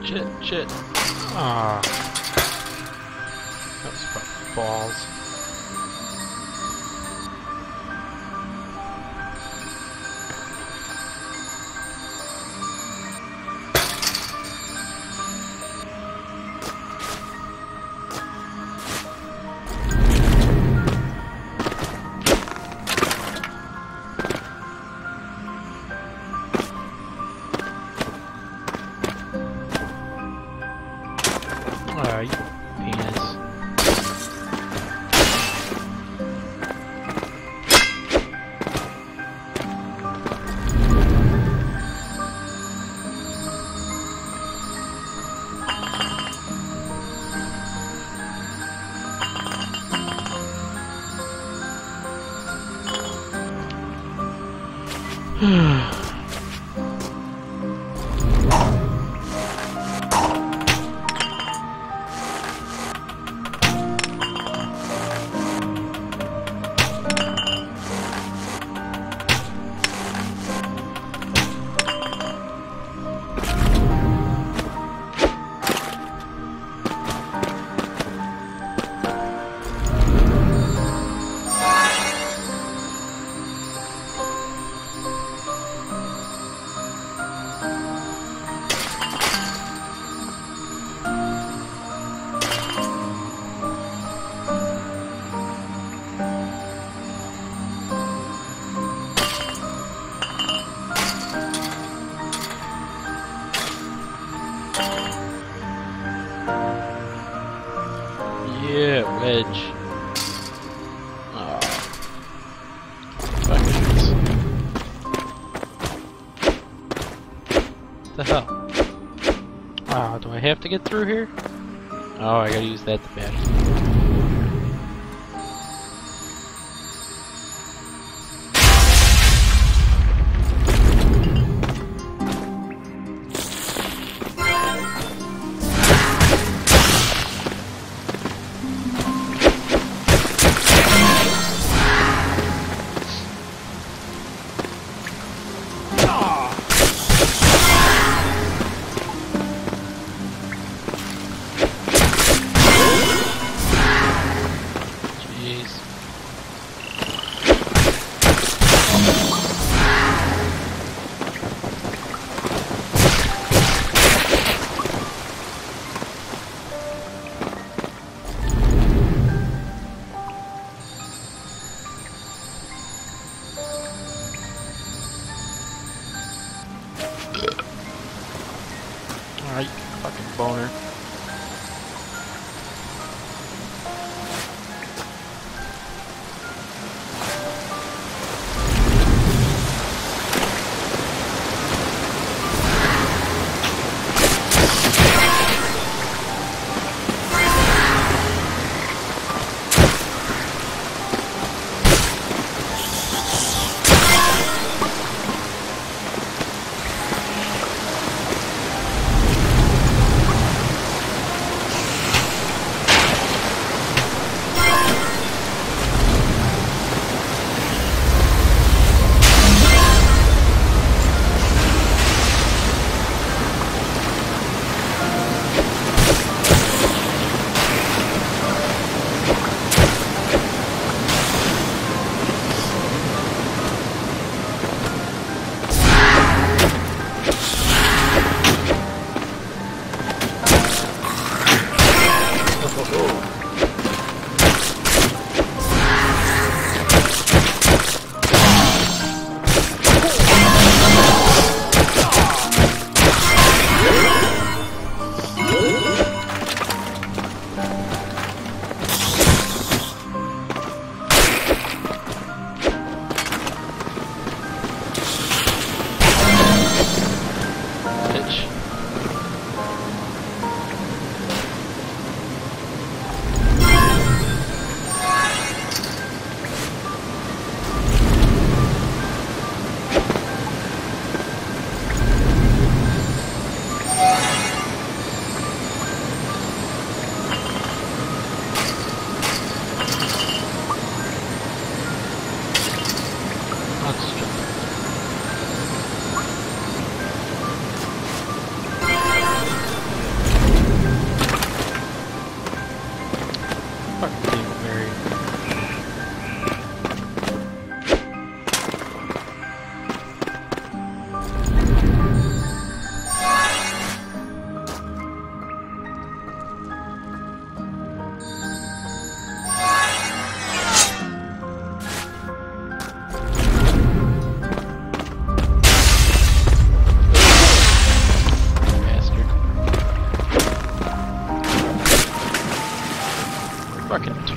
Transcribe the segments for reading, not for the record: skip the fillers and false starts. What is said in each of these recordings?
shit. Ah, that was fucking balls. You penis. Yeah, wedge. Oh. Fuckers. What the hell? Ah, do I have to get through here? Oh, I gotta use that to bash.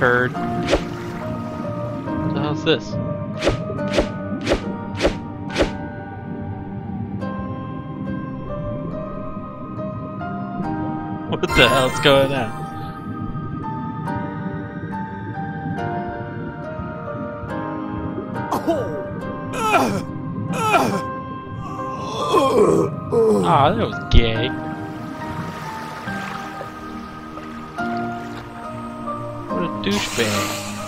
turd. What the hell's this? What the hell's going on? Aw, that was gay. What a douchebag.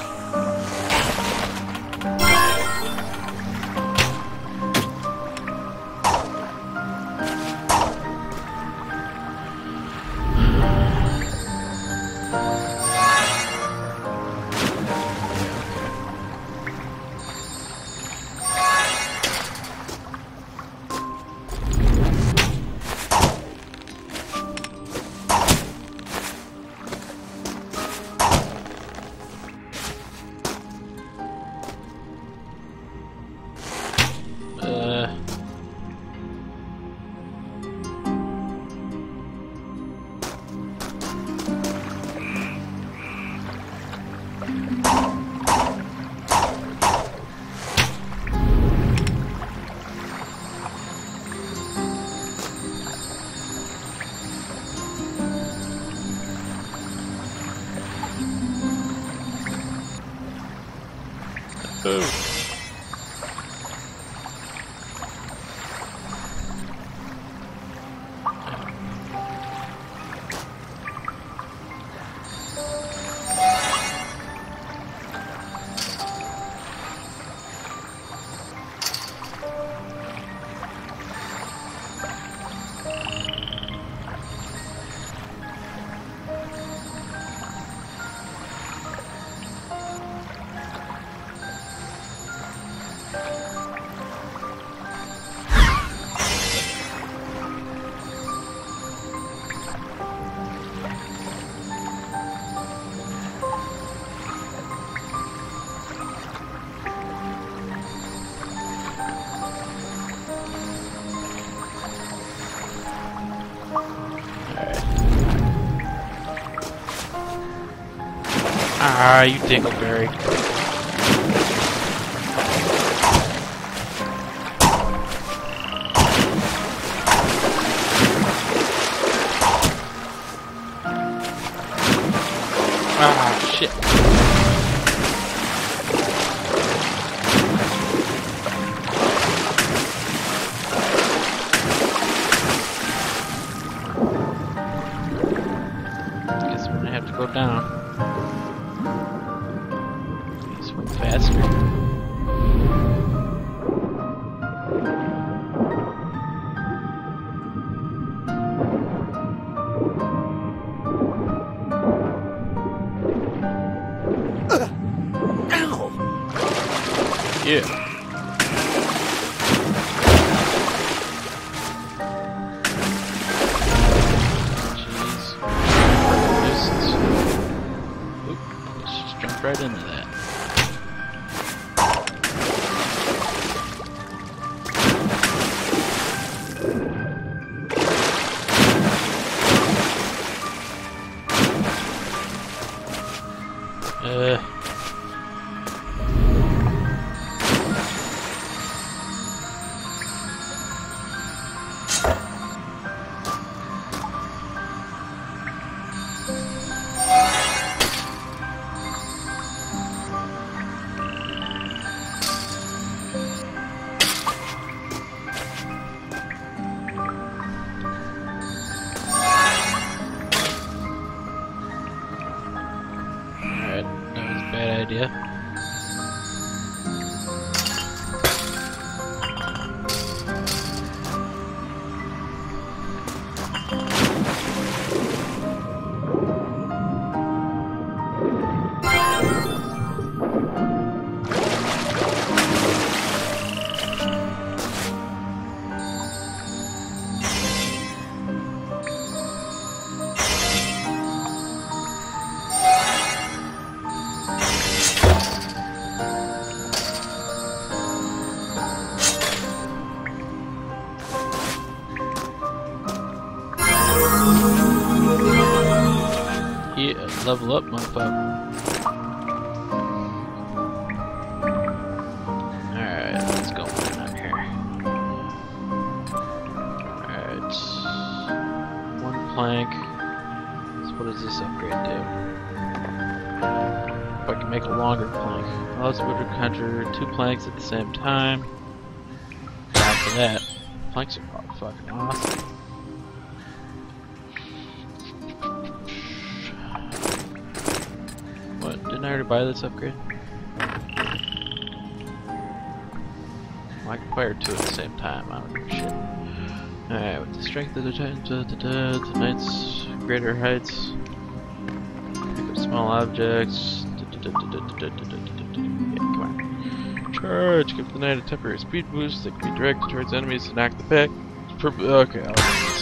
Ooh. Ah, you dingleberry. Ah, shit. Guess we're gonna have to go down. Swim faster. Yeah. Jeez. Oop, let's just jump right into that. Alright, that was a bad idea. Yeah, level up, motherfucker. this upgrade do? If I can make a longer plank. Allows wood to conjure 2 planks at the same time. After that, planks are probably fucking awesome. What? Didn't I already buy this upgrade? Well, I can fire 2 at the same time. I don't give a shit. Alright, with the strength of the Titans, the Knights, greater heights, pick up small objects. Yeah, come on. Charge! Give the Knight a temporary speed boost that can be directed towards enemies to knock the back. Okay, I'll do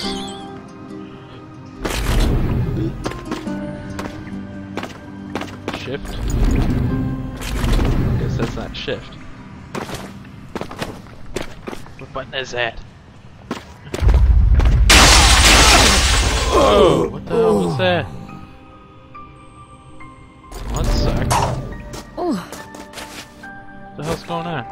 this. Shift? Guess that's not shift. What button is that? Whoa! What the hell was that? Well, that sucked. What the hell's going on?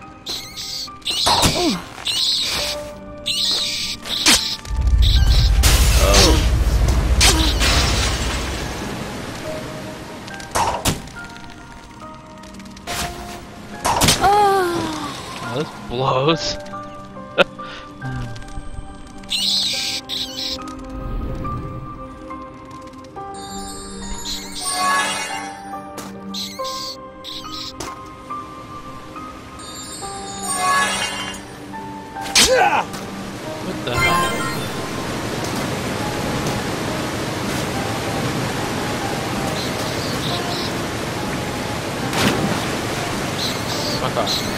Oh, this blows. What the hell? Fuck off, man.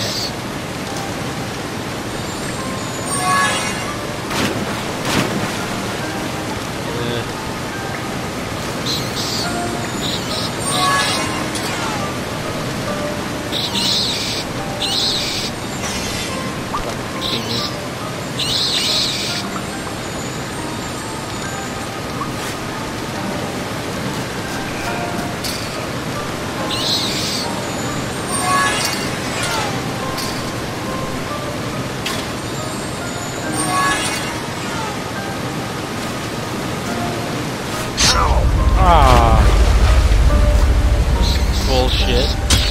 Bullshit.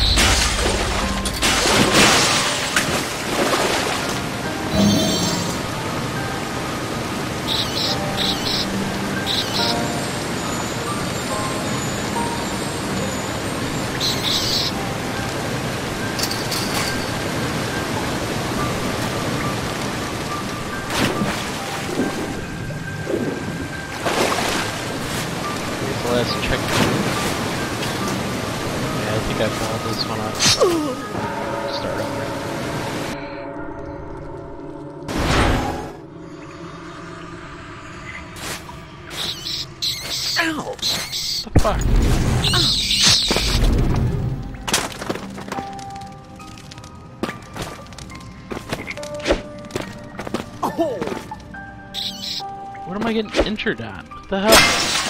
Let's check. Yeah, I think I followed this one up. Start over. Ow! What the fuck? Oh! What am I getting injured on? What the hell?